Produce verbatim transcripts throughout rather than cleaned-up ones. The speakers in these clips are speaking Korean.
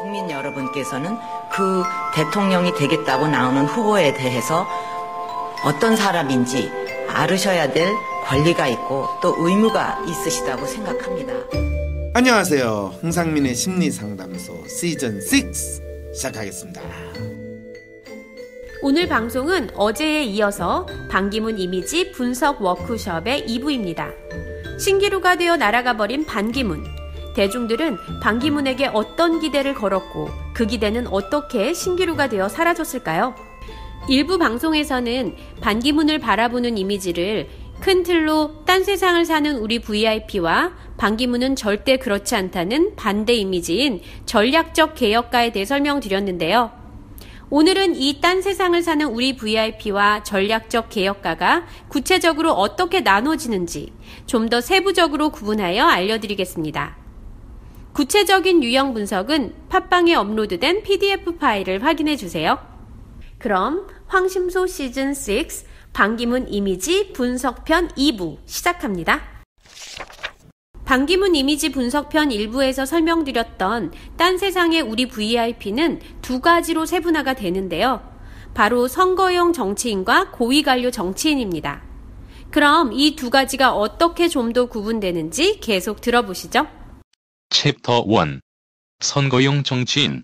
국민 여러분께서는 그 대통령이 되겠다고 나오는 후보에 대해서 어떤 사람인지 알으셔야 될 권리가 있고 또 의무가 있으시다고 생각합니다. 안녕하세요. 홍상민의 심리상담소 시즌 육 시작하겠습니다. 오늘 방송은 어제에 이어서 반기문 이미지 분석 워크숍의 이 부입니다. 신기루가 되어 날아가 버린 반기문. 대중들은 반기문에게 어떤 기대를 걸었고 그 기대는 어떻게 신기루가 되어 사라졌을까요? 일부 방송에서는 반기문을 바라보는 이미지를 큰 틀로 딴 세상을 사는 우리 브이아이피와 반기문은 절대 그렇지 않다는 반대 이미지인 전략적 개혁가에 대해 설명드렸는데요. 오늘은 이 딴 세상을 사는 우리 브이아이피와 전략적 개혁가가 구체적으로 어떻게 나눠지는지 좀 더 세부적으로 구분하여 알려드리겠습니다. 구체적인 유형 분석은 팟빵에 업로드된 피디에프 파일을 확인해주세요. 그럼 황심소 시즌 육 반기문 이미지 분석편 이 부 시작합니다. 반기문 이미지 분석편 일 부에서 설명드렸던 딴 세상의 우리 브이아이피는 두 가지로 세분화가 되는데요. 바로 선거용 정치인과 고위관료 정치인입니다. 그럼 이 두 가지가 어떻게 좀 더 구분되는지 계속 들어보시죠. 챕터 일. 선거용 정치인.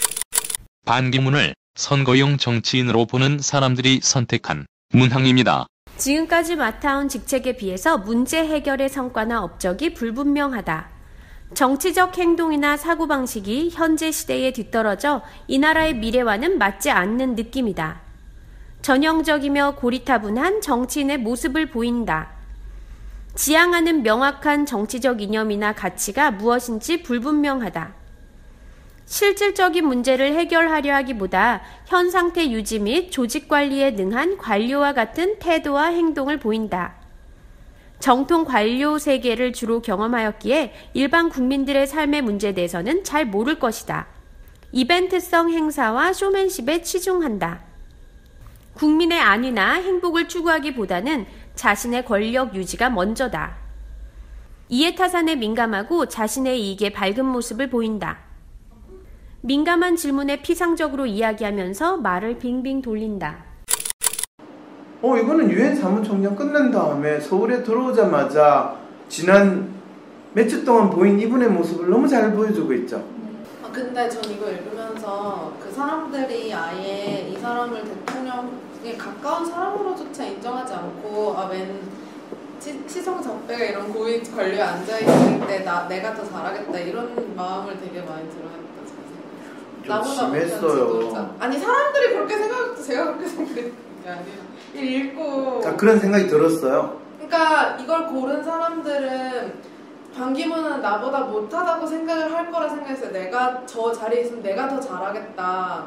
반기문을 선거용 정치인으로 보는 사람들이 선택한 문항입니다. 지금까지 맡아온 직책에 비해서 문제 해결의 성과나 업적이 불분명하다. 정치적 행동이나 사고방식이 현재 시대에 뒤떨어져 이 나라의 미래와는 맞지 않는 느낌이다. 전형적이며 고리타분한 정치인의 모습을 보인다. 지향하는 명확한 정치적 이념이나 가치가 무엇인지 불분명하다. 실질적인 문제를 해결하려 하기보다 현 상태 유지 및 조직 관리에 능한 관료와 같은 태도와 행동을 보인다. 정통 관료 세계를 주로 경험하였기에 일반 국민들의 삶의 문제에 대해서는 잘 모를 것이다. 이벤트성 행사와 쇼맨십에 치중한다. 국민의 안위나 행복을 추구하기보다는 자신의 권력 유지가 먼저다. 이해타산에 민감하고 자신의 이익에 밝은 모습을 보인다. 민감한 질문에 피상적으로 이야기하면서 말을 빙빙 돌린다. 어 이거는 유엔 사무총장 끝난 다음에 서울에 들어오자마자 지난 몇 주 동안 보인 이분의 모습을 너무 잘 보여주고 있죠. 아 근데 전 이거 읽으면서 그 사람들이 아예 이 사람을 대통령에 가까운 사람으로조차 인정하지 않고 아 맨 시성 적배가 이런 고위 관료에 앉아있을 때 나, 내가 더 잘하겠다 이런 마음을 되게 많이 들어요. 좀 심했어요. 아니 사람들이 그렇게 생각했도 제가 그렇게 생각했던 게 아니에요. 읽고 아, 그런 생각이 들었어요. 그러니까 이걸 고른 사람들은 반기문은 나보다 못하다고 생각을 할 거라 생각했어요. 내가 저 자리에 있으면 내가 더 잘하겠다.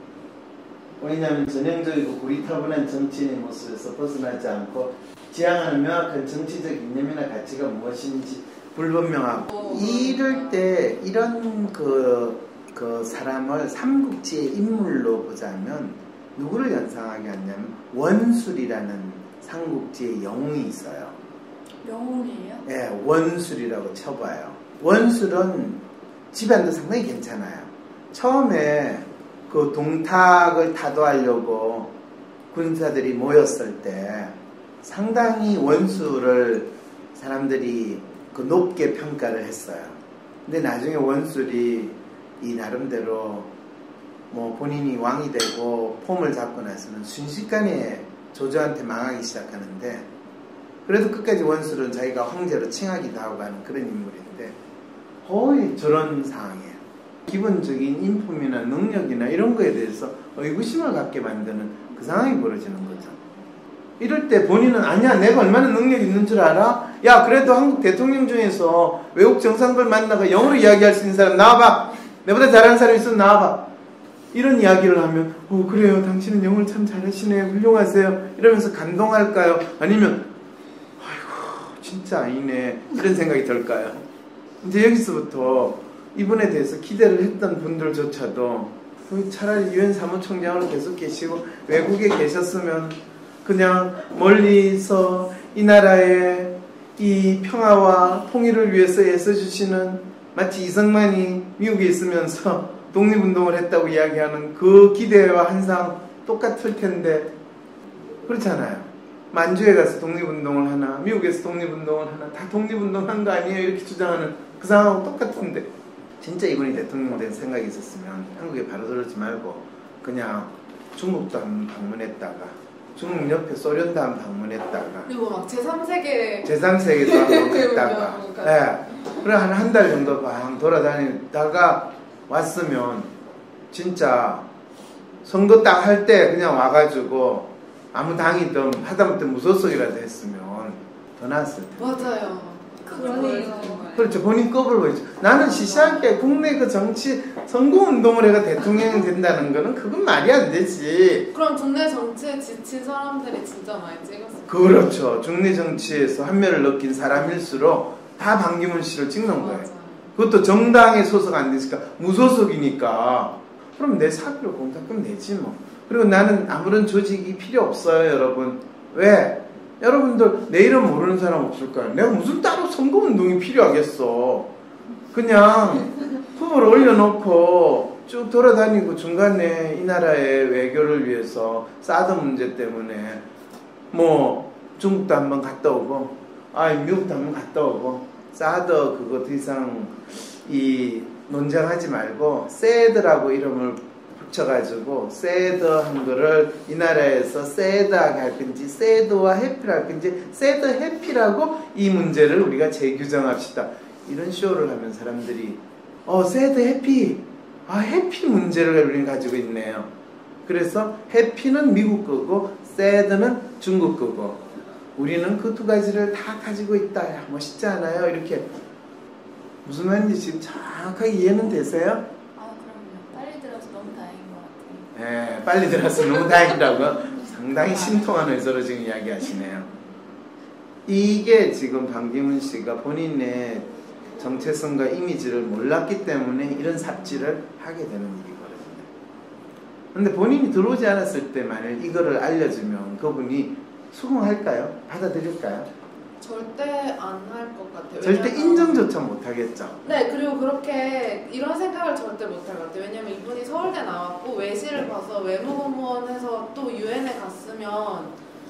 왜냐하면 전형적이고 고리타분한 정치인의 모습에서 벗어나지 않고 지향하는 명확한 정치적 이념이나 가치가 무엇인지 불분명하고 어, 이럴 때 이런 그 그 사람을 삼국지의 인물로 보자면 누구를 연상하게 하냐면 원술이라는 삼국지의 영웅이 있어요. 영웅이에요? 네, 원술이라고 쳐봐요. 원술은 집안도 상당히 괜찮아요. 처음에 그 동탁을 타도하려고 군사들이 모였을 때 상당히 원술을 사람들이 그 높게 평가를 했어요. 근데 나중에 원술이 이 나름대로 뭐 본인이 왕이 되고 폼을 잡고 나서는 순식간에 조조한테 망하기 시작하는데 그래도 끝까지 원술은 자기가 황제로 칭하기도 하고 하는 그런 인물인데 거의 저런 상황이에요. 기본적인 인품이나 능력이나 이런 거에 대해서 의구심을 갖게 만드는 그 상황이 벌어지는 거죠. 이럴 때 본인은 아니야 내가 얼마나 능력 있는 줄 알아? 야 그래도 한국 대통령 중에서 외국 정상들 만나가 영어로 이야기할 수 있는 사람 나와봐. 내보다 잘하는 사람이 있으면 나와봐. 이런 이야기를 하면 어 그래요 당신은 영어를 참 잘하시네요 훌륭하세요 이러면서 감동할까요? 아니면 아이고 진짜 아니네 이런 생각이 들까요? 이제 여기서부터 이분에 대해서 기대를 했던 분들조차도 차라리 유엔 사무총장으로 계속 계시고 외국에 계셨으면 그냥 멀리서 이 나라의 이 평화와 통일을 위해서 애써주시는 마치 이승만이 미국에 있으면서 독립운동을 했다고 이야기하는 그 기대와 항상 똑같을 텐데 그렇잖아요. 만주에 가서 독립운동을 하나, 미국에서 독립운동을 하나, 다 독립운동 한 거 아니에요? 이렇게 주장하는 그 상황하고 똑같은데 진짜 이분이 대통령 된 생각이 있었으면 한국에 바로 들어오지 말고 그냥 중국도 한 번 방문했다가 중국 옆에 소련도 한 번 방문했다가 그리고 막 제삼 세계 제삼 세계도 한 번 했다가 예. 그래 한 한 달 정도 방 돌아다니다가 왔으면 진짜 선거 딱 할 때 그냥 와가지고 아무 당이든 하다못해 무소속이라도 했으면 더 나았을 텐데. 맞아요. 그러네요. 그렇죠. 본인 껍을 보이죠. 나는 시시하게 국내 그 정치 선거운동을 해가 대통령이 된다는 거는 그건 말이 안 되지. 그럼 국내 정치에 지친 사람들이 진짜 많이 찍었어요. 그렇죠. 중내 정치에서 한면을 느낀 사람일수록 다 반기문 씨를 찍는 거예요. 맞아요. 그것도 정당에 소속 안 되니까 무소속이니까 그럼 내 사비로 공탁금 내지 뭐. 그리고 나는 아무런 조직이 필요 없어요, 여러분. 왜? 여러분들 내 이름 모르는 사람 없을까요? 내가 무슨 따로 선거운동이 필요하겠어. 그냥 후보를 올려놓고 쭉 돌아다니고 중간에 이 나라의 외교를 위해서 사드 문제 때문에 뭐 중국도 한번 갔다 오고 아 미국도 한번 갔다 오고 사드 그거 더 이상 이 논쟁하지 말고 새드라고 이름을 붙여가지고 새드 한 거를 이 나라에서 새드하게 할 건지 새드와 해피를 할 건지 새드 해피라고 이 문제를 우리가 재규정합시다. 이런 쇼를 하면 사람들이 어 새드 해피 아 해피 문제를 우리는 가지고 있네요. 그래서 해피는 미국 거고 새드는 중국 거고 우리는 그 두 가지를 다 가지고 있다. 야, 멋있지 않아요? 이렇게 무슨 말인지 지금 정확하게 이해는 되세요? 아 그럼요. 빨리 들어서 너무 다행인 것 같아요. 네, 빨리 들어서 너무 다행이라고 상당히 신통한 의도로 지금 이야기하시네요. 이게 지금 반기문 씨가 본인의 정체성과 이미지를 몰랐기 때문에 이런 삽질을 하게 되는 일이거든요. 근데 본인이 들어오지 않았을 때 만약 이거를 알려주면 그분이 수긍할까요? 받아들일까요? 절대 안 할 것 같아요. 절대 왜냐면- 인정조차 못하겠죠. 네, 그리고 그렇게 이런 생각을 절대 못 할 것 같아요. 왜냐면 이분이 서울대 나왔고 외시를 봐서 외무공무원해서 또 유엔에 갔으면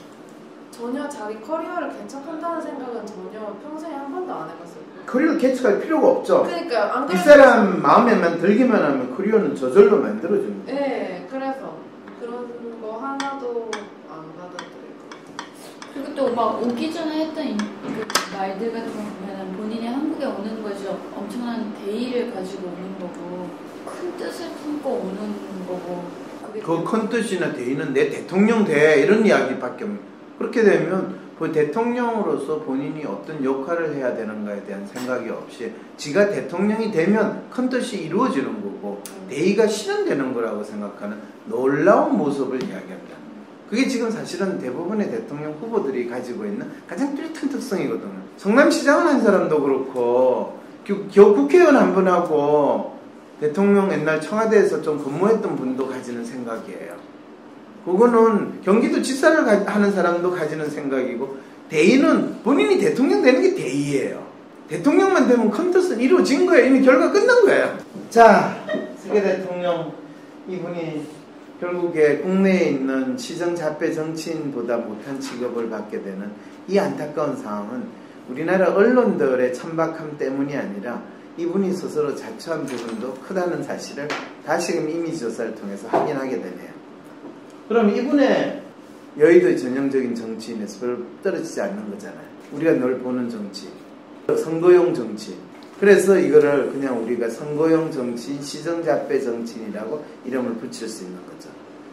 전혀 자기 커리어를 개척한다는 생각은 전혀 평생에 한 번도 안 해봤어요. 커리어 개척할 필요가 없죠. 그러니까요. 안 이 그래도 사람 마음에만 들기만 하면 커리어는 저절로 만들어줍니다. 네, 그래서 그런 거 하나도 안 받아들일 것 같아요. 그리고 또 막 오기 전에 했던 이- 그 말들 같은 거 보면 본인이 한국에 오는 것이 엄청난 대의를 가지고 오는 거고 큰 뜻을 품고 오는 거고 그게 그 큰 뜻이나 대의는 내 대통령 돼 이런 이야기밖에 없 그렇게 되면 그 대통령으로서 본인이 어떤 역할을 해야 되는가에 대한 생각이 없이 지가 대통령이 되면 큰 뜻이 이루어지는 거고 대의가 실현되는 거라고 생각하는 놀라운 모습을 이야기합니다. 그게 지금 사실은 대부분의 대통령 후보들이 가지고 있는 가장 뚜렷한 특성이거든요. 성남시장은 한 사람도 그렇고 겨우 국회의원 한 분하고 대통령 옛날 청와대에서 좀 근무했던 분도 가지는 생각이에요. 그거는 경기도 지사를 가, 하는 사람도 가지는 생각이고 대의는 본인이 대통령 되는 게 대의예요. 대통령만 되면 큰 뜻은 이루어진 거예요. 이미 결과 끝난 거예요. 자, 세계 대통령 이분이 결국에 국내에 있는 시정잡배 정치인보다 못한 취급을 받게 되는 이 안타까운 상황은 우리나라 언론들의 천박함 때문이 아니라 이분이 스스로 자초한 부분도 크다는 사실을 다시금 이미지 조사를 통해서 확인하게 되네요. 그럼 이분의 여의도의 전형적인 정치인에서 별로 떨어지지 않는 거잖아요. 우리가 늘 보는 정치, 선거용 정치. 그래서 이거를 그냥 우리가 선거용 정치인, 시정잡배 정치인이라고 이름을 붙일 수 있는 거죠.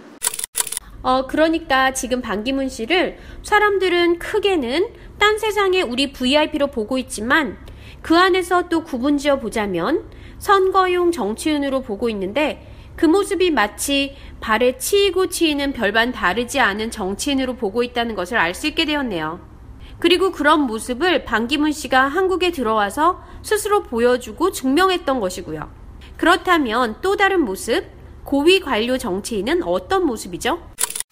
어, 그러니까 지금 반기문 씨를 사람들은 크게는 딴 세상에 우리 브이아이피로 보고 있지만 그 안에서 또 구분지어 보자면 선거용 정치인으로 보고 있는데 그 모습이 마치 발에 치이고 치이는 별반 다르지 않은 정치인으로 보고 있다는 것을 알 수 있게 되었네요. 그리고 그런 모습을 반기문 씨가 한국에 들어와서 스스로 보여주고 증명했던 것이고요. 그렇다면 또 다른 모습, 고위 관료 정치인은 어떤 모습이죠?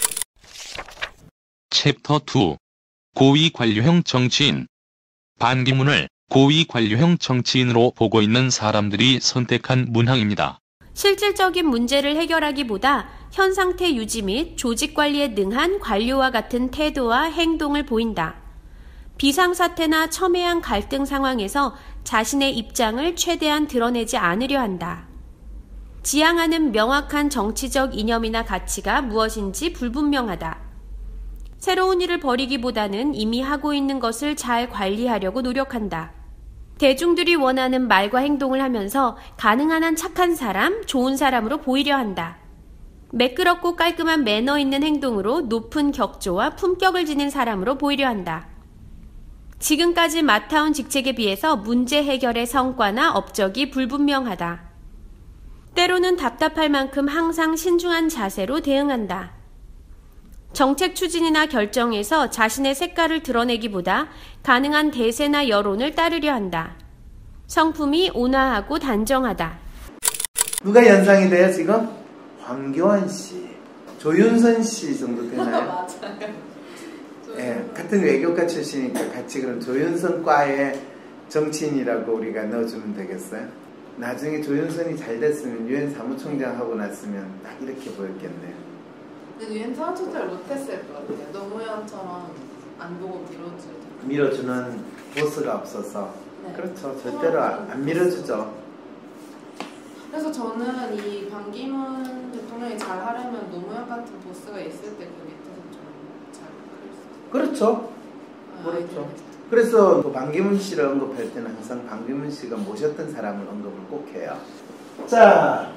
챕터 이. 고위 관료형 정치인. 반기문을 고위 관료형 정치인으로 보고 있는 사람들이 선택한 문항입니다. 실질적인 문제를 해결하기보다 현 상태 유지 및 조직 관리에 능한 관료와 같은 태도와 행동을 보인다. 비상사태나 첨예한 갈등 상황에서 자신의 입장을 최대한 드러내지 않으려 한다. 지향하는 명확한 정치적 이념이나 가치가 무엇인지 불분명하다. 새로운 일을 벌이기보다는 이미 하고 있는 것을 잘 관리하려고 노력한다. 대중들이 원하는 말과 행동을 하면서 가능한 한 착한 사람, 좋은 사람으로 보이려 한다. 매끄럽고 깔끔한 매너 있는 행동으로 높은 격조와 품격을 지닌 사람으로 보이려 한다. 지금까지 맡아온 직책에 비해서 문제 해결의 성과나 업적이 불분명하다. 때로는 답답할 만큼 항상 신중한 자세로 대응한다. 정책 추진이나 결정에서 자신의 색깔을 드러내기보다 가능한 대세나 여론을 따르려 한다. 성품이 온화하고 단정하다. 누가 연상이 돼요 지금? 황교안 씨, 조윤선 씨 정도 되나요? 맞아요. 예, 같은 외교과 출신이니까 같이 그럼 조윤선과의 정치인이라고 우리가 넣어주면 되겠어요? 나중에 조윤선이 잘 됐으면 유엔 사무총장 하고 났으면 딱 이렇게 보였겠네요. 근데 유엔 사무총장을 못했을 것 같아요. 노무현처럼 안 보고 밀어주죠. 밀어주는 보스가 없어서. 네. 그렇죠. 절대로 안, 안 밀어주죠. 그래서 저는 이 반기문 대통령이 잘 하려면 노무현 같은 보스가 있을 때 그 밑에서 좀 잘 그랬어요. 그렇죠. 아, 그렇죠. 그래서 그 반기문 씨를 언급할 때는 항상 반기문 씨가 모셨던 사람을 언급을 꼭 해요. 자,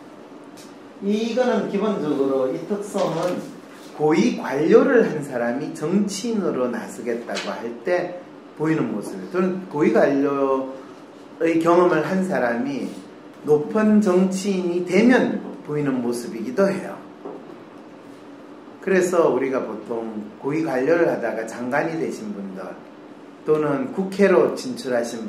이거는 기본적으로 이 특성은 고위 관료를 한 사람이 정치인으로 나서겠다고 할 때 보이는 모습이에요. 저는 고위 관료의 경험을 한 사람이 높은 정치인이 되면 보이는 모습이기도 해요. 그래서 우리가 보통 고위 관료를 하다가 장관이 되신 분들 또는 국회로 진출하신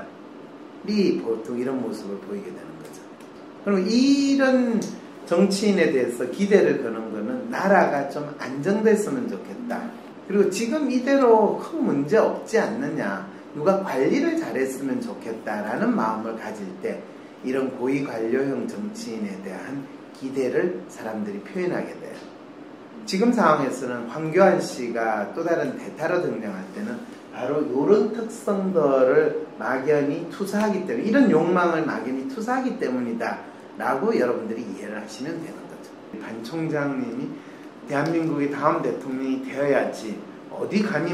분들이 보통 이런 모습을 보이게 되는 거죠. 그럼 이런 정치인에 대해서 기대를 거는 거는 나라가 좀 안정됐으면 좋겠다. 그리고 지금 이대로 큰 문제 없지 않느냐, 누가 관리를 잘했으면 좋겠다라는 마음을 가질 때 이런 고위 관료형 정치인에 대한 기대를 사람들이 표현하게 돼요. 지금 상황에서는 황교안 씨가 또 다른 대타로 등장할 때는 바로 이런 특성들을 막연히 투사하기 때문에, 이런 욕망을 막연히 투사하기 때문이다 라고 여러분들이 이해를 하시면 되는 거죠. 반 총장님이 대한민국의 다음 대통령이 되어야지 어디 감히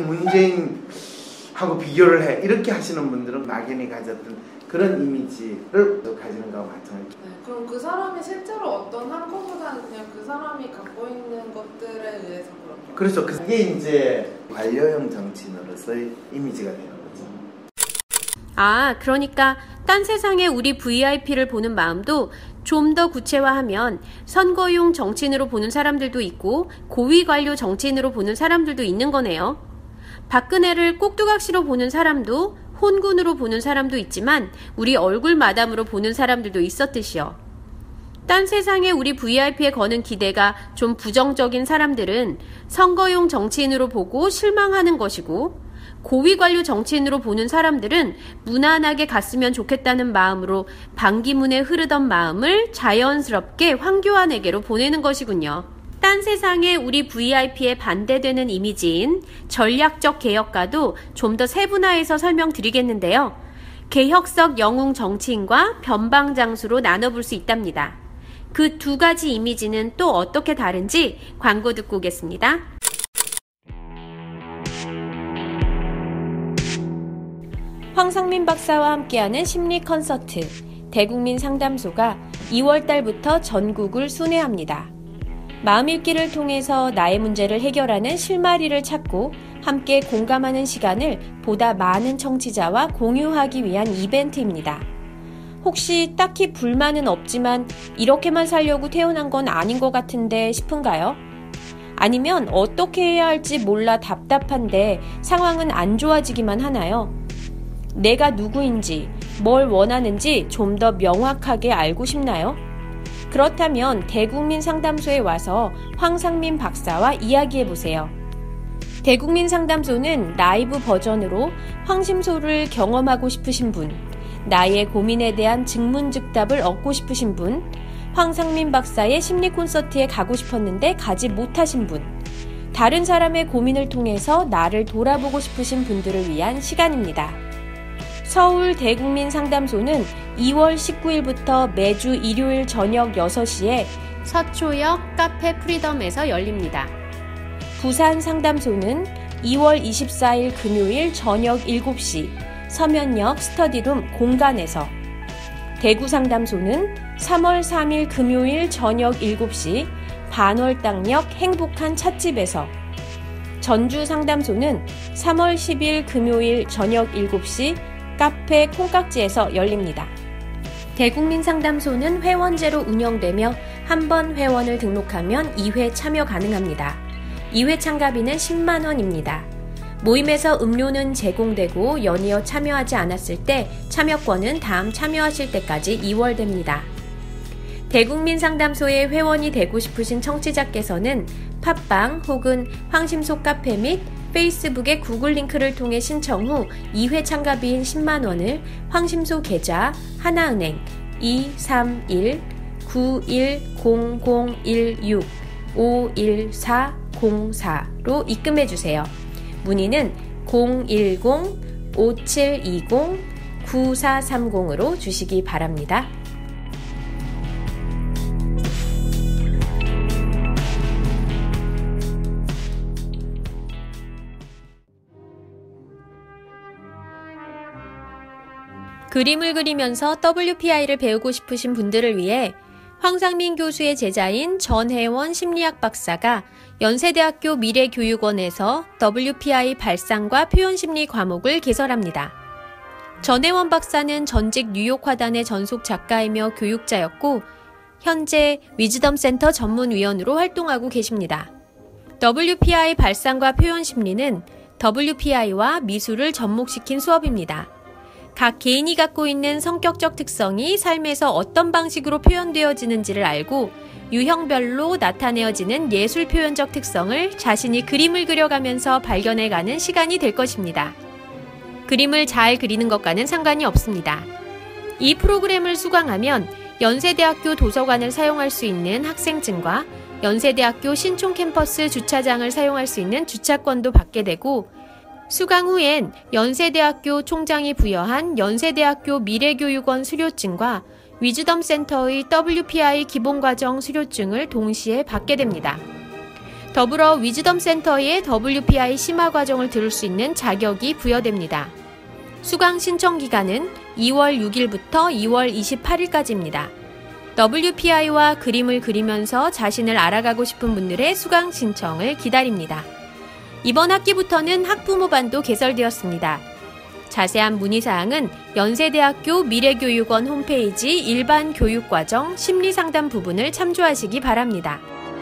문재인하고 비교를 해, 이렇게 하시는 분들은 막연히 가졌던 그런 이미지를 가지는 거와 마찬가지죠. 네, 그럼 그 사람이 실제로 어떤 한 것보다는 그냥 그 사람이 갖고 있는 것들에 의해서 그런 거예요? 그렇죠. 그게 이제 관료형 정치인으로서의 이미지가 되는 거죠. 아, 그러니까 딴 세상에 우리 브이아이피를 보는 마음도 좀 더 구체화하면 선거용 정치인으로 보는 사람들도 있고 고위 관료 정치인으로 보는 사람들도 있는 거네요. 박근혜를 꼭두각시로 보는 사람도, 혼군으로 보는 사람도 있지만 우리 얼굴 마담으로 보는 사람들도 있었듯이요. 딴 세상에 우리 브이아이피에 거는 기대가 좀 부정적인 사람들은 선거용 정치인으로 보고 실망하는 것이고, 고위 관료 정치인으로 보는 사람들은 무난하게 갔으면 좋겠다는 마음으로 반기문에 흐르던 마음을 자연스럽게 황교안에게로 보내는 것이군요. 딴 세상에 우리 브이아이피에 반대되는 이미지인 전략적 개혁가도 좀 더 세분화해서 설명드리겠는데요. 개혁적 영웅 정치인과 변방장수로 나눠볼 수 있답니다. 그 두 가지 이미지는 또 어떻게 다른지 광고 듣고 오겠습니다. 황상민 박사와 함께하는 심리 콘서트 대국민 상담소가 이월 달부터 전국을 순회합니다. 마음 읽기를 통해서 나의 문제를 해결하는 실마리를 찾고 함께 공감하는 시간을 보다 많은 청취자와 공유하기 위한 이벤트입니다. 혹시 딱히 불만은 없지만 이렇게만 살려고 태어난 건 아닌 것 같은데 싶은가요? 아니면 어떻게 해야 할지 몰라 답답한데 상황은 안 좋아지기만 하나요? 내가 누구인지, 뭘 원하는지 좀 더 명확하게 알고 싶나요? 그렇다면 대국민 상담소에 와서 황상민 박사와 이야기해보세요. 대국민 상담소는 라이브 버전으로 황심소를 경험하고 싶으신 분, 나의 고민에 대한 즉문즉답을 얻고 싶으신 분, 황상민 박사의 심리 콘서트에 가고 싶었는데 가지 못하신 분, 다른 사람의 고민을 통해서 나를 돌아보고 싶으신 분들을 위한 시간입니다. 서울 대국민 상담소는 이월 십구일부터 매주 일요일 저녁 여섯 시에 서초역 카페 프리덤에서 열립니다. 부산 상담소는 이월 이십사일 금요일 저녁 일곱 시 서면역 스터디룸 공간에서, 대구 상담소는 삼월 삼일 금요일 저녁 일곱 시 반월당역 행복한 찻집에서, 전주 상담소는 삼월 십일 금요일 저녁 일곱 시 카페 콩깍지에서 열립니다. 대국민 상담소는 회원제로 운영되며 한 번 회원을 등록하면 이 회 참여 가능합니다. 이 회 참가비는 십만 원입니다. 모임에서 음료는 제공되고 연이어 참여하지 않았을 때 참여권은 다음 참여하실 때까지 이월됩니다. 대국민 상담소의 회원이 되고 싶으신 청취자께서는 팟빵 혹은 황심소 카페 및 페이스북의 구글 링크를 통해 신청 후 이 회 참가비인 십만 원을 황심소 계좌 하나은행 이삼일 구일공공일육 오일사공사로 입금해주세요. 문의는 공일공 오칠이공 구사삼공으로 주시기 바랍니다. 그림을 그리면서 더블유피아이를 배우고 싶으신 분들을 위해 황상민 교수의 제자인 전혜원 심리학 박사가 연세대학교 미래교육원에서 더블유피아이 발상과 표현심리 과목을 개설합니다. 전혜원 박사는 전직 뉴욕화단의 전속 작가이며 교육자였고 현재 위즈덤센터 전문위원으로 활동하고 계십니다. 더블유피아이 발상과 표현심리는 더블유피아이와 미술을 접목시킨 수업입니다. 각 개인이 갖고 있는 성격적 특성이 삶에서 어떤 방식으로 표현되어지는지를 알고 유형별로 나타내어지는 예술 표현적 특성을 자신이 그림을 그려가면서 발견해가는 시간이 될 것입니다. 그림을 잘 그리는 것과는 상관이 없습니다. 이 프로그램을 수강하면 연세대학교 도서관을 사용할 수 있는 학생증과 연세대학교 신촌 캠퍼스 주차장을 사용할 수 있는 주차권도 받게 되고, 수강 후엔 연세대학교 총장이 부여한 연세대학교 미래교육원 수료증과 위즈덤 센터의 더블유피아이 기본과정 수료증을 동시에 받게 됩니다. 더불어 위즈덤 센터의 더블유피아이 심화과정을 들을 수 있는 자격이 부여됩니다. 수강 신청 기간은 이월 육일부터 이월 이십팔일까지입니다. 더블유피아이와 그림을 그리면서 자신을 알아가고 싶은 분들의 수강 신청을 기다립니다. 이번 학기부터는 학부모반도 개설되었습니다. 자세한 문의사항은 연세대학교 미래교육원 홈페이지 일반 교육과정 심리상담 부분을 참조하시기 바랍니다.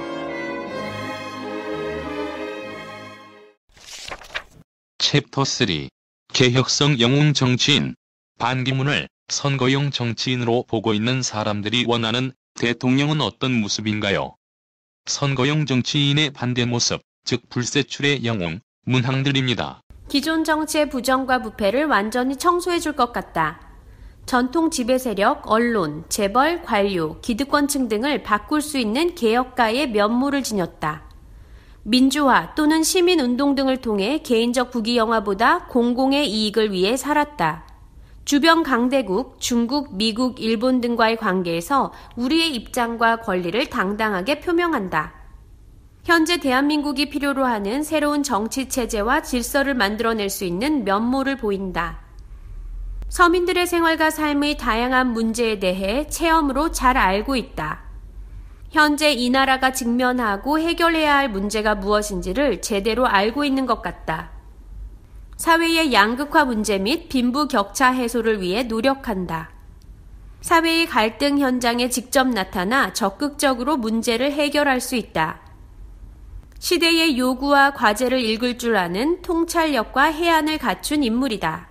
챕터 삼. 개혁성 영웅 정치인. 반기문을 선거용 정치인으로 보고 있는 사람들이 원하는 대통령은 어떤 모습인가요? 선거용 정치인의 반대 모습, 즉 불세출의 영웅, 문항들입니다. 기존 정치의 부정과 부패를 완전히 청소해 줄 것 같다. 전통 지배 세력, 언론, 재벌, 관료, 기득권층 등을 바꿀 수 있는 개혁가의 면모를 지녔다. 민주화 또는 시민운동 등을 통해 개인적 부귀영화보다 공공의 이익을 위해 살았다. 주변 강대국, 중국, 미국, 일본 등과의 관계에서 우리의 입장과 권리를 당당하게 표명한다. 현재 대한민국이 필요로 하는 새로운 정치체제와 질서를 만들어낼 수 있는 면모를 보인다. 서민들의 생활과 삶의 다양한 문제에 대해 체험으로 잘 알고 있다. 현재 이 나라가 직면하고 해결해야 할 문제가 무엇인지를 제대로 알고 있는 것 같다. 사회의 양극화 문제 및 빈부격차 해소를 위해 노력한다. 사회의 갈등 현장에 직접 나타나 적극적으로 문제를 해결할 수 있다. 시대의 요구와 과제를 읽을 줄 아는 통찰력과 해안을 갖춘 인물이다.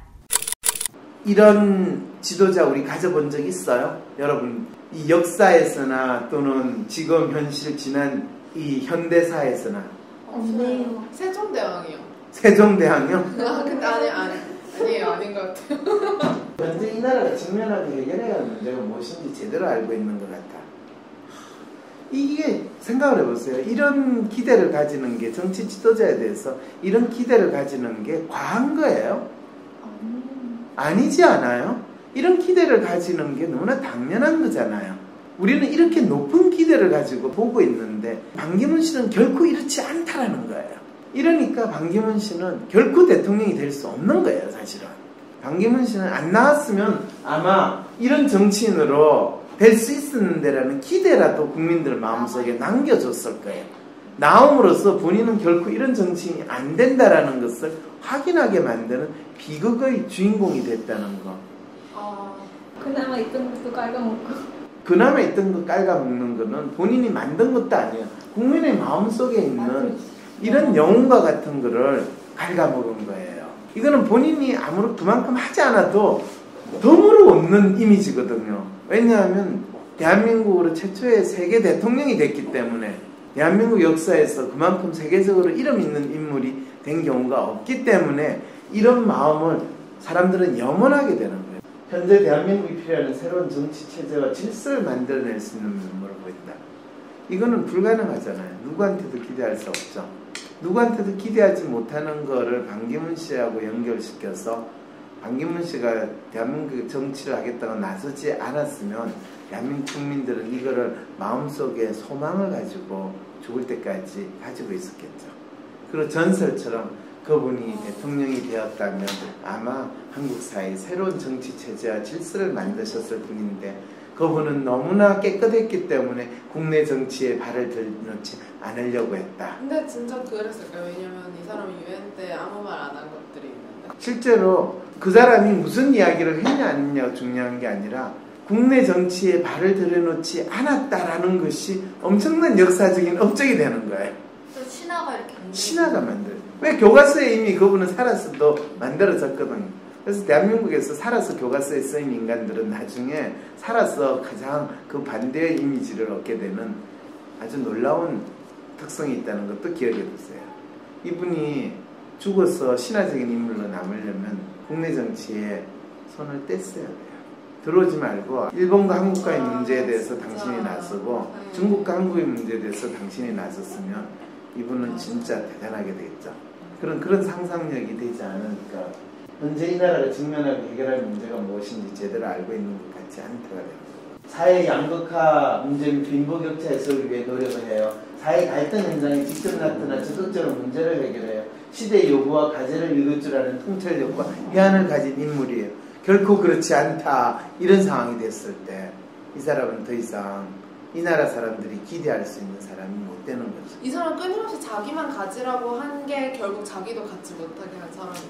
이런 지도자 우리 가져본 적 있어요? 여러분, 이 역사에서나 또는 지금 현실 지난 이 현대사에서나. 없네요. 세종대왕이요. 세종대왕이요? 아 근데 아니 아니 아니에요, 아닌 것 같아요. 현재 이 나라가 직면하고 해결해야 할 문제가 무엇인지 제대로 알고 있는 것 같아. 이게 생각을 해보세요. 이런 기대를 가지는 게 정치 지도자에 대해서 이런 기대를 가지는 게 과한 거예요? 아니지 않아요? 이런 기대를 가지는 게 너무나 당연한 거잖아요. 우리는 이렇게 높은 기대를 가지고 보고 있는데 반기문 씨는 결코 이렇지 않다라는 거예요. 이러니까 반기문 씨는 결코 대통령이 될 수 없는 거예요, 사실은. 반기문 씨는 안 나왔으면 아마 이런 정치인으로 될 수 있었는데라는 기대라도 국민들 마음속에 남겨줬을 거예요. 나옴으로써 본인은 결코 이런 정치인이 안 된다라는 것을 확인하게 만드는 비극의 주인공이 됐다는 거. 어, 그나마 있던 것도 깔아먹고. 그나마 있던 거 깔아먹는 거는 본인이 만든 것도 아니에요. 국민의 마음속에 있는 이런 영웅과 같은 거를 갉아먹은 거예요. 이거는 본인이 아무런 그만큼 하지 않아도 덤으로 없는 이미지거든요. 왜냐하면 대한민국으로 최초의 세계 대통령이 됐기 때문에 대한민국 역사에서 그만큼 세계적으로 이름 있는 인물이 된 경우가 없기 때문에 이런 마음을 사람들은 염원하게 되는 거예요. 현재 대한민국이 필요한 새로운 정치 체제와 질서를 만들어낼 수 있는 면모를 보인다. 이거는 불가능하잖아요. 누구한테도 기대할 수 없죠. 누구한테도 기대하지 못하는 거를 반기문 씨하고 연결시켜서 반기문 씨가 대한민국 정치를 하겠다고 나서지 않았으면 대한민국 국민들은 이거를 마음속에 소망을 가지고 죽을 때까지 가지고 있었겠죠. 그리고 전설처럼 그분이 대통령이 되었다면 아마 한국 사회의 새로운 정치 체제와 질서를 만드셨을 분인데 그분은 너무나 깨끗했기 때문에 국내 정치에 발을 들여놓지 않으려고 했다. 근데 진짜 그랬을까요? 왜냐면 이 사람이 유엔 때 아무 말 안 한 것들이 있는데 실제로 그 사람이 무슨 이야기를 했냐 안 했냐가 중요한 게 아니라 국내 정치에 발을 들여놓지 않았다라는 것이 엄청난 역사적인 업적이 되는 거예요. 신화가 이렇게 신화가 만들. 왜 교과서에 이미 그분은 살아서도 만들어졌거든요. 그래서 대한민국에서 살아서 교과서에 쓰인 인간들은 나중에 살아서 가장 그 반대의 이미지를 얻게 되는 아주 놀라운 특성이 있다는 것도 기억해 두세요. 이분이 죽어서 신화적인 인물로 남으려면 국내 정치에 손을 뗐어야 돼요. 들어오지 말고 일본과 한국과의 문제에 대해서 당신이 나서고 중국과 한국의 문제에 대해서 당신이 나섰으면 이분은 진짜 대단하게 되겠죠. 그런 그런 상상력이 되지 않으니까 현재 이 나라가 직면하고 해결할 문제가 무엇인지 제대로 알고 있는 것 같지 않다가 됩니다. 사회 양극화 문제 및 빈부격차 해소를 위해 노력을 해요. 사회 갈등 현상에 직접 나타나 적극적으로 문제를 해결해요. 시대의 요구와 과제를 읽을 줄 아는 통찰력과 해안을 가진 인물이에요. 결코 그렇지 않다. 이런 상황이 됐을 때 이 사람은 더 이상 이 나라 사람들이 기대할 수 있는 사람이 못 되는 거죠. 이 사람 끊임없이 자기만 가지라고 한 게 결국 자기도 갖지 못하게 한 사람입니다.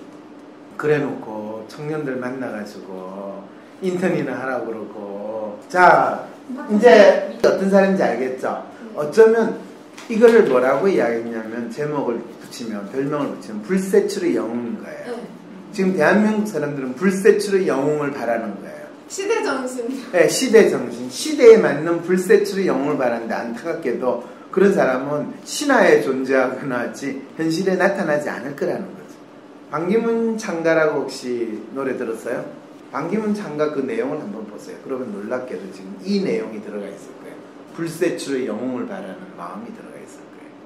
그래놓고 청년들 만나가지고 인턴이나 하라고 그러고 자 이제 어떤 사람인지 알겠죠? 어쩌면 이거를 뭐라고 이야기했냐면 제목을 붙이면 별명을 붙이면 불세출의 영웅인 거예요. 네. 지금 대한민국 사람들은 불세출의 영웅을 바라는 거예요. 시대정신. 네, 시대정신. 시대에 맞는 불세출의 영웅을 바라는데 안타깝게도 그런 사람은 신화에 존재하거나 하지 현실에 나타나지 않을 거라는 거죠. 반기문 창가라고 혹시 노래 들었어요? 반기문 창가 그 내용을 한번 보세요. 그러면 놀랍게도 지금 이 내용이 들어가 있을 거예요. 불세출의 영웅을 바라는 마음이 들어가 있을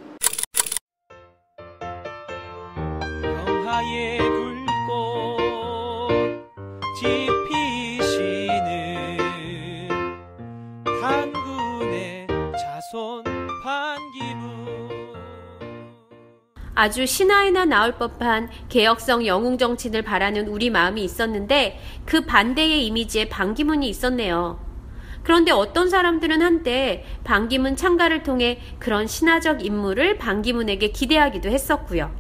거예요. 영하의 불꽃 지피시는 단군의 자손 반기문. 아주 신화에나 나올 법한 개혁성 영웅 정치인을 바라는 우리 마음이 있었는데 그 반대의 이미지에 반기문이 있었네요. 그런데 어떤 사람들은 한때 반기문 창가를 통해 그런 신화적 인물을 반기문에게 기대하기도 했었고요.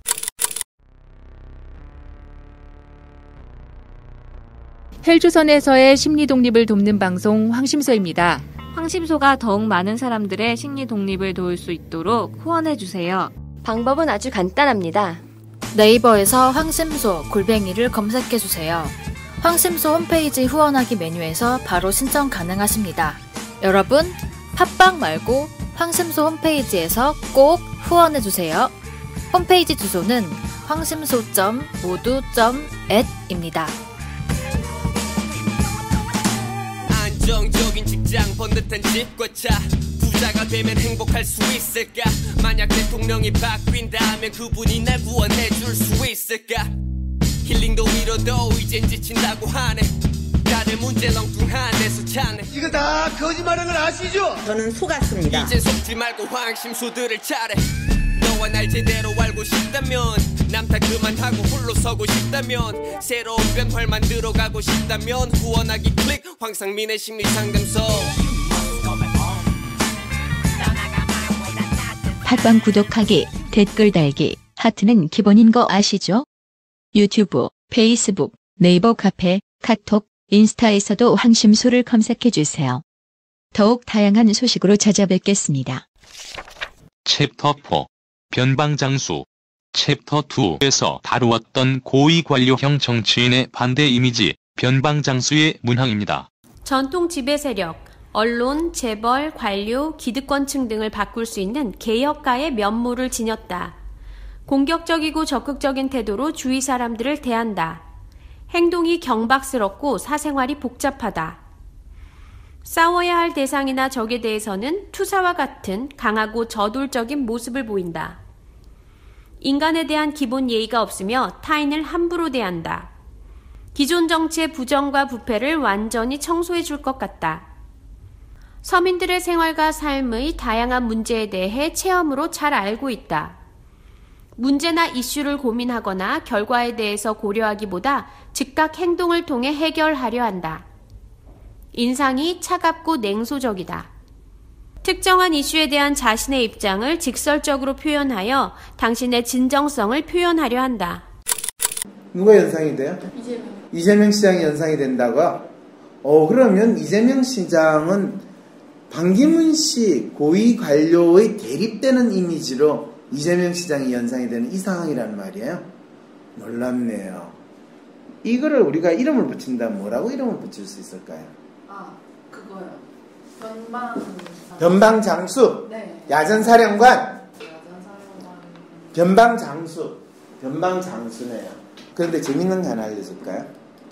헬조선에서의 심리 독립을 돕는 방송 황심소입니다. 황심소가 더욱 많은 사람들의 심리 독립을 도울 수 있도록 후원해주세요. 방법은 아주 간단합니다. 네이버에서 황심소 골뱅이를 검색해주세요. 황심소 홈페이지 후원하기 메뉴에서 바로 신청 가능하십니다. 여러분, 팟빵 말고 황심소 홈페이지에서 꼭 후원해주세요. 홈페이지 주소는 황심소 점 모두 점 앳입니다. 안정적인 직장, 번듯한 집과 차, 부자 부자가 되면 행복할 수 있을까? 만약 대통령이 바뀐다면 그분이 날 구원해 줄 수 있을까? 힐링도 위로도 이젠 지친다고 하네. 다들 문제 렁뚱한데서 찾네. 이거 다 거짓말하는 걸 아시죠? 저는 속았습니다. 이제 속지 말고 황심소들을 차례. 너와 날 제대로 알고 싶다면 남 탓 그만하고 홀로 서고 싶다면 새로운 변화를 만들어 가고 싶다면 후원하기 클릭 황상민의 심리상담소. 팟빵 구독하기, 댓글 달기, 하트는 기본인 거 아시죠? 유튜브, 페이스북, 네이버 카페, 카톡, 인스타에서도 황심소를 검색해주세요. 더욱 다양한 소식으로 찾아뵙겠습니다. 챕터 사. 변방장수. 챕터 이에서 다루었던 고위관료형 정치인의 반대 이미지, 변방장수의 문항입니다. 전통 지배 세력, 언론, 재벌, 관료, 기득권층 등을 바꿀 수 있는 개혁가의 면모를 지녔다. 공격적이고 적극적인 태도로 주위 사람들을 대한다. 행동이 경박스럽고 사생활이 복잡하다. 싸워야 할 대상이나 적에 대해서는 투사와 같은 강하고 저돌적인 모습을 보인다. 인간에 대한 기본 예의가 없으며 타인을 함부로 대한다. 기존 정치의 부정과 부패를 완전히 청소해 줄 것 같다. 서민들의 생활과 삶의 다양한 문제에 대해 체험으로 잘 알고 있다. 문제나 이슈를 고민하거나 결과에 대해서 고려하기보다 즉각 행동을 통해 해결하려 한다. 인상이 차갑고 냉소적이다. 특정한 이슈에 대한 자신의 입장을 직설적으로 표현하여 당신의 진정성을 표현하려 한다. 누가 연상이 돼요? 이재명. 이재명 시장이 연상이 된다고요? 어, 그러면 이재명 시장은 반기문 씨 고위 관료의 대립되는 이미지로 이재명 시장이 연상이 되는 이 상황이라는 말이에요? 놀랍네요. 이거를 우리가 이름을 붙인다면 뭐라고 이름을 붙일 수 있을까요? 아, 그거요. 변방. 변방장수. 네. 야전사령관. 야전사령관. 변방장수. 변방장수네요. 그런데 재밌는 거 하나 알려줄까요?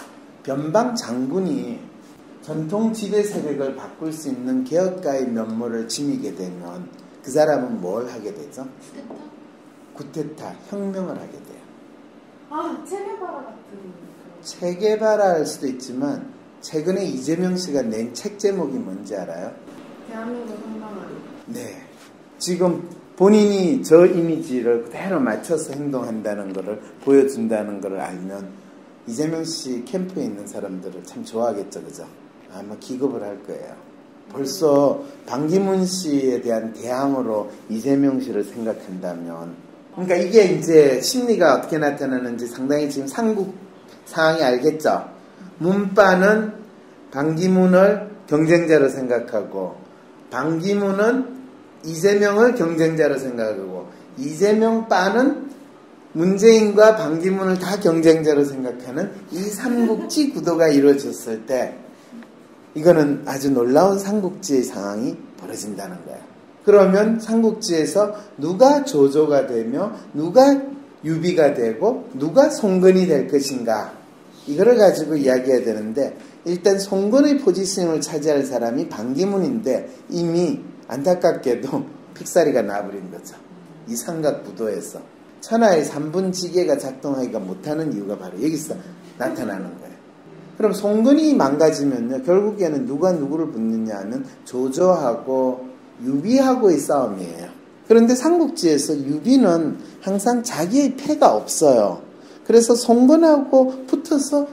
변방장군이 전통 지배 세력을 바꿀 수 있는 개혁가의 면모를 지니게 되면 그 사람은 뭘 하게 되죠? 구테타, 혁명을 하게 돼요. 아, 체계바라 같은. 체계바라일 수도 있지만 최근에 이재명 씨가 낸 책 제목이 뭔지 알아요? 대한민국 혁명을. 네. 지금 본인이 저 이미지를 그대로 맞춰서 행동한다는 것을 보여준다는 것을 알면 이재명 씨 캠프에 있는 사람들을 참 좋아하겠죠, 그죠? 아마 기겁을 할 거예요. 벌써 반기문 씨에 대한 대항으로 이재명 씨를 생각한다면, 그러니까 이게 이제 심리가 어떻게 나타나는지 상당히 지금 삼국 상황이 알겠죠? 문빠는 반기문을 경쟁자로 생각하고, 반기문은 이재명을 경쟁자로 생각하고, 이재명 빠는 문재인과 반기문을 다 경쟁자로 생각하는 이 삼국지 구도가 이루어졌을 때 이거는 아주 놀라운 삼국지의 상황이 벌어진다는 거예요. 그러면 삼국지에서 누가 조조가 되며 누가 유비가 되고 누가 송건이 될 것인가, 이거를 가지고 이야기해야 되는데, 일단 송건의 포지션을 차지할 사람이 반기문인데 이미 안타깝게도 픽사리가 나버린 거죠. 이 삼각구도에서 천하의 삼분지계가 작동하기가 못하는 이유가 바로 여기서 나타나는 거예요. 그럼 송건이 망가지면요, 결국에는 누가 누구를 붙느냐 하면 조조하고 유비하고의 싸움이에요. 그런데 삼국지에서 유비는 항상 자기의 패가 없어요. 그래서 송건하고 붙어서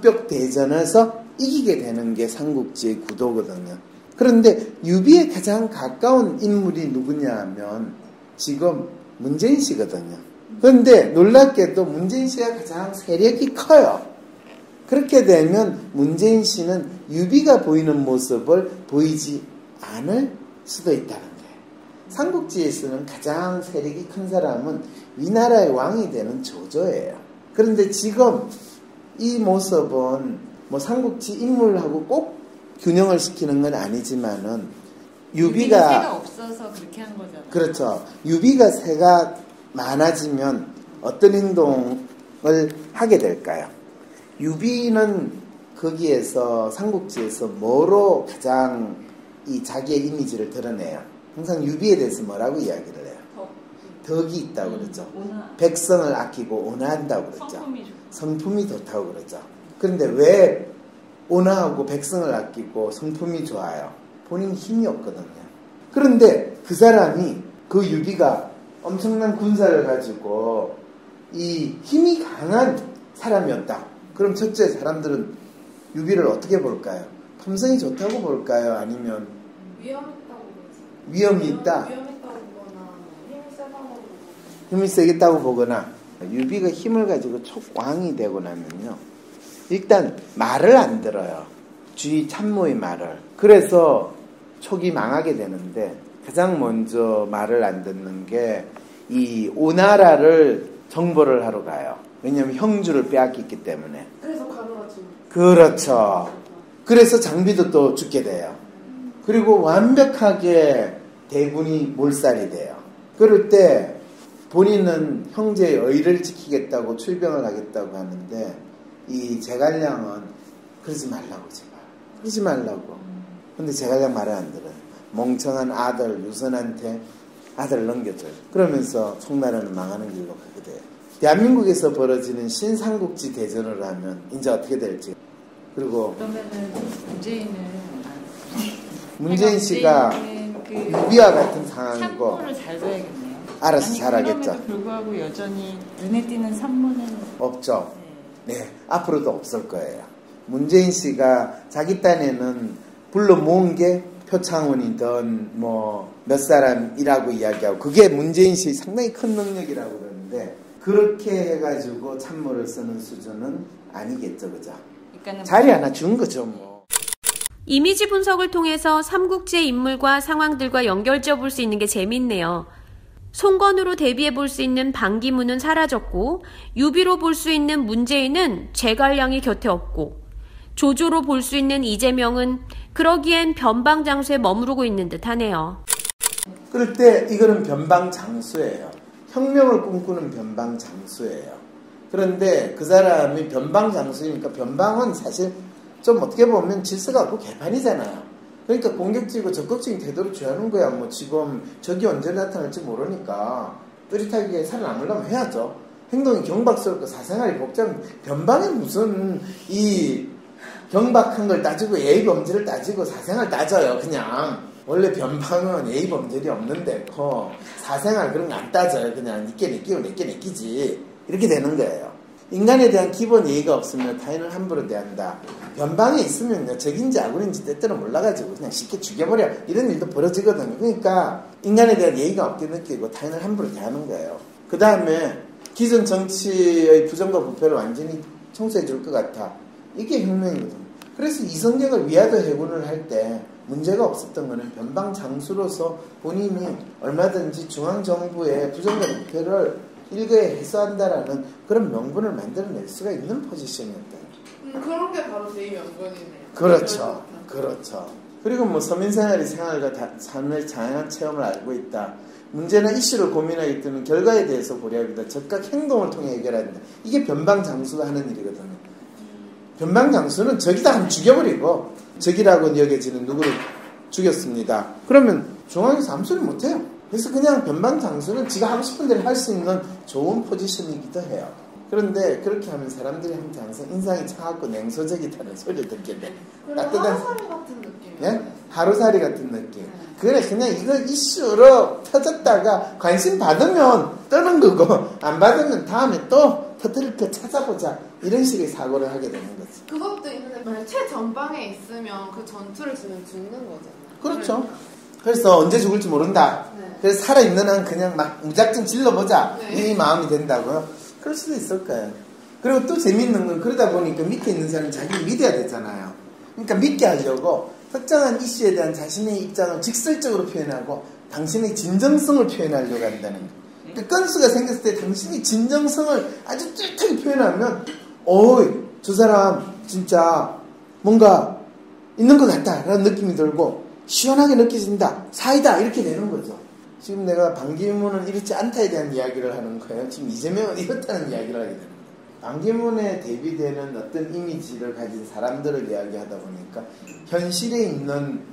적벽대전에서 이기게 되는 게 삼국지의 구도거든요. 그런데 유비에 가장 가까운 인물이 누구냐 하면 지금 문재인 씨거든요. 그런데 놀랍게도 문재인 씨가 가장 세력이 커요. 그렇게 되면 문재인 씨는 유비가 보이는 모습을 보이지 않을 수도 있다는 거예요. 삼국지에서는 가장 세력이 큰 사람은 위나라의 왕이 되는 조조예요. 그런데 지금 이 모습은 뭐 삼국지 인물하고 꼭 균형을 시키는 건 아니지만은 유비가, 유비가 새가 없어서 그렇게 한 거잖아요. 그렇죠. 유비가 새가 많아지면 어떤 행동을 하게 될까요? 유비는 거기에서 삼국지에서 뭐로 가장 이 자기의 이미지를 드러내요? 항상 유비에 대해서 뭐라고 이야기를 해요? 덕이 있다고 그러죠. 백성을 아끼고 온화한다고 그러죠. 성품이 좋다고 그러죠. 그런데 왜 온화하고 백성을 아끼고 성품이 좋아요? 본인 힘이 없거든요. 그런데 그 사람이, 그 유비가 엄청난 군사를 가지고 이 힘이 강한 사람이었다. 그럼 첫째, 사람들은 유비를 어떻게 볼까요? 감성이 좋다고 볼까요? 아니면 위험했다고 위험이 있다? 위험했다고 보거나 힘이 세다고 보거나 힘이 세겠다고 보거나. 유비가 힘을 가지고 촉왕이 되고 나면요, 일단 말을 안 들어요. 주위 참모의 말을. 그래서 촉이 망하게 되는데, 가장 먼저 말을 안 듣는 게 이 오나라를 정벌을 하러 가요. 왜냐하면 형주를 빼앗겼기 때문에. 그래서 가루가 지금 그렇죠. 그래서 장비도 또 죽게 돼요. 그리고 완벽하게 대군이 몰살이 돼요. 그럴 때 본인은 형제의 의를 지키겠다고 출병을 하겠다고 하는데, 이 제갈량은 그러지 말라고, 제발 그러지 말라고. 근데 제갈량 말을 안 들어요. 멍청한 아들 유선한테 아들을 넘겨줘요. 그러면서 송나라는 망하는 길로 가게 돼요. 대한민국에서 벌어지는 신삼국지 대전을 하면 이제 어떻게 될지. 그리고 그러면은 문재인은 문재인 씨가 그 유비와 같은 상황이고 산모를 잘 둬야겠네요. 알아서 아니, 잘하겠죠. 그럼에도 불구하고 여전히 눈에 띄는 산모는 없죠. 네. 네, 앞으로도 없을 거예요. 문재인 씨가 자기 딴에는 불러 모은 게 표창원이든 뭐 몇 사람이라고 이야기하고, 그게 문재인 씨 상당히 큰 능력이라고 그러는데, 그렇게 해가지고 참모를 쓰는 수준은 아니겠죠, 그죠? 자리 하나 준 거죠, 뭐. 이미지 분석을 통해서 삼국지의 인물과 상황들과 연결지어 볼 수 있는 게 재밌네요. 송건우로 대비해 볼 수 있는 반기문은 사라졌고, 유비로 볼 수 있는 문재인은 제갈량이 곁에 없고, 조조로 볼 수 있는 이재명은 그러기엔 변방 장소에 머무르고 있는 듯 하네요. 그럴 때 이거는 변방 장수예요. 혁명을 꿈꾸는 변방 장수예요. 그런데 그 사람이 변방 장수니까, 변방은 사실 좀 어떻게 보면 질서가 없고 개판이잖아요. 그러니까 공격적이고 적극적인 태도를 취하는 거야. 뭐 지금 적이 언제 나타날지 모르니까 뚜렷하게 살아남으려면 해야죠. 행동이 경박스럽고 사생활이 복잡한, 변방에 무슨 이 경박한 걸 따지고 예의 범죄를 따지고 사생활 따져요. 그냥 원래 변방은 예의 범죄이 없는데 그 사생활 그런 거 안 따져요. 그냥 니께 내끼고 내께 내끼지, 이렇게 되는 거예요. 인간에 대한 기본 예의가 없으면 타인을 함부로 대한다. 변방에 있으면요, 적인지 악인지 때때로 몰라가지고 그냥 쉽게 죽여버려, 이런 일도 벌어지거든요. 그러니까 인간에 대한 예의가 없게 느끼고 타인을 함부로 대하는 거예요. 그 다음에 기존 정치의 부정과 부패를 완전히 청소해 줄 것 같아. 이게 혁명이거든요. 그래서 이성계가 위화도 해군을 할 때 문제가 없었던 거는 변방 장수로서 본인이 얼마든지 중앙정부의 부정과 부패를 일거에 해소한다라는 그런 명분을 만들어낼 수가 있는 포지션이었다. 음, 그런 게 바로 제이 명분이네요. 그렇죠. 그렇죠. 그리고 뭐 서민생활의 생활과 다, 삶의 다양한 체험을 알고 있다. 문제나 이슈를 고민하기 때문에 결과에 대해서 고려하기보다 즉각 행동을 통해 해결한다. 이게 변방 장수가 하는 일이거든요. 변방 장수는 적이다 하면 죽여버리고, 적이라고 여겨지는 누구를 죽였습니다. 그러면 중앙에서 아무 소리 못해요. 그래서 그냥 변방 장수는 지가 하고 싶은 대로 할 수 있는 좋은 포지션이기도 해요. 그런데 그렇게 하면 사람들이 한테 항상 인상이 차갑고 냉소적이다는 소리를 듣게 돼. 따뜻한 하루살이 같은 느낌. 예? 하루살이 같은 느낌. 그래, 그냥 이거 이슈로 터졌다가 관심 받으면 뜨는 거고, 안 받으면 다음에 또 터뜨릴 거 찾아보자, 이런 식의 사고를 하게 되는 거지. 그것도 있는데 만약 최전방에 있으면 그 전투를 지면 죽는 거잖아요. 그렇죠. 그래서 언제 죽을지 모른다. 네. 그래서 살아있는 한 그냥 막 무작정 질러보자, 네. 이 마음이 된다고요. 그럴 수도 있을 거예요. 그리고 또 재밌는 건, 그러다 보니까 밑에 있는 사람이 자기를 믿어야 되잖아요. 그러니까 믿게 하려고 특정한 이슈에 대한 자신의 입장을 직설적으로 표현하고 당신의 진정성을 표현하려고 한다는 거예요. 그러니까 건수가 생겼을 때 당신이 진정성을 아주 뚜렷하게 표현하면, 어이, 저 사람 진짜 뭔가 있는 것 같다라는 느낌이 들고 시원하게 느껴진다, 사이다, 이렇게 되는 거죠. 지금 내가 반기문은 이렇지 않다에 대한 이야기를 하는 거예요. 지금 이재명은 이렇다는 이야기를 하게 되는 거예요. 반기문에 대비되는 어떤 이미지를 가진 사람들을 이야기하다 보니까 현실에 있는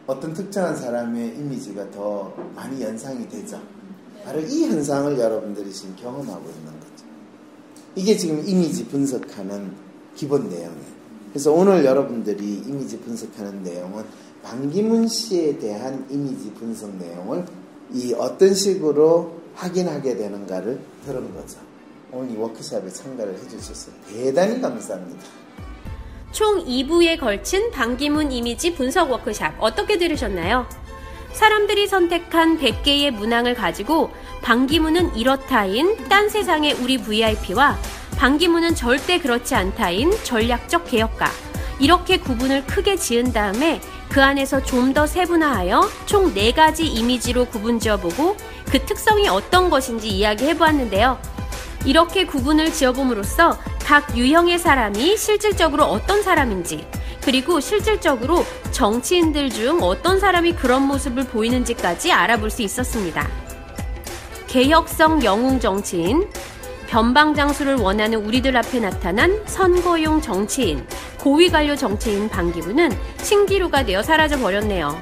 어떤 특정한 사람의 이미지가 더 많이 연상이 되죠. 바로 이 현상을 여러분들이 지금 경험하고 있는 거죠. 이게 지금 이미지 분석하는 기본 내용이에요. 그래서 오늘 여러분들이 이미지 분석하는 내용은 반기문 씨에 대한 이미지 분석 내용을 이 어떤 식으로 확인하게 되는가를 들은 거죠. 오늘 이 워크숍에 참가를 해주셔서 대단히 감사합니다. 총 이 부에 걸친 반기문 이미지 분석 워크숍 어떻게 들으셨나요? 사람들이 선택한 백 개의 문항을 가지고 반기문은 이렇다인 딴 세상의 우리 브이아이피와 반기문은 절대 그렇지 않다인 전략적 개혁가, 이렇게 구분을 크게 지은 다음에 그 안에서 좀 더 세분화하여 총 네 가지 이미지로 구분 지어보고 그 특성이 어떤 것인지 이야기해보았는데요. 이렇게 구분을 지어봄으로써 각 유형의 사람이 실질적으로 어떤 사람인지, 그리고 실질적으로 정치인들 중 어떤 사람이 그런 모습을 보이는지까지 알아볼 수 있었습니다. 개혁성 영웅 정치인, 변방장수를 원하는 우리들 앞에 나타난 선거용 정치인, 고위관료 정치인 반기문은 신기루가 되어 사라져버렸네요.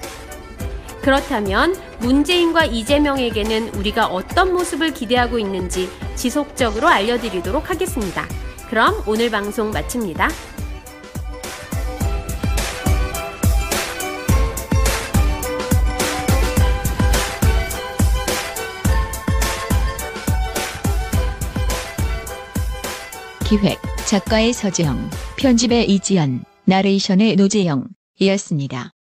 그렇다면 문재인과 이재명에게는 우리가 어떤 모습을 기대하고 있는지 지속적으로 알려드리도록 하겠습니다. 그럼 오늘 방송 마칩니다. 기획, 작가의 서지영, 편집의 이지연, 나레이션의 노재영이었습니다.